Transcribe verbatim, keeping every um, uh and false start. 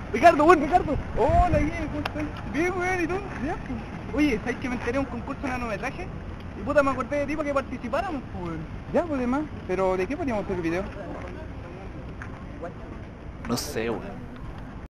Ricardo, weón, Ricardo. Hola, bien, ¿cómo estás? Bien, weón, ¿y tú? ¿Ya? Oye, ¿sabes que me enteré de un concurso de nanometraje? Y puta, me acordé de ti para que participáramos, pues, weón. Ya, pues, demás. Pero, ¿de qué podríamos hacer el video? No sé, weón.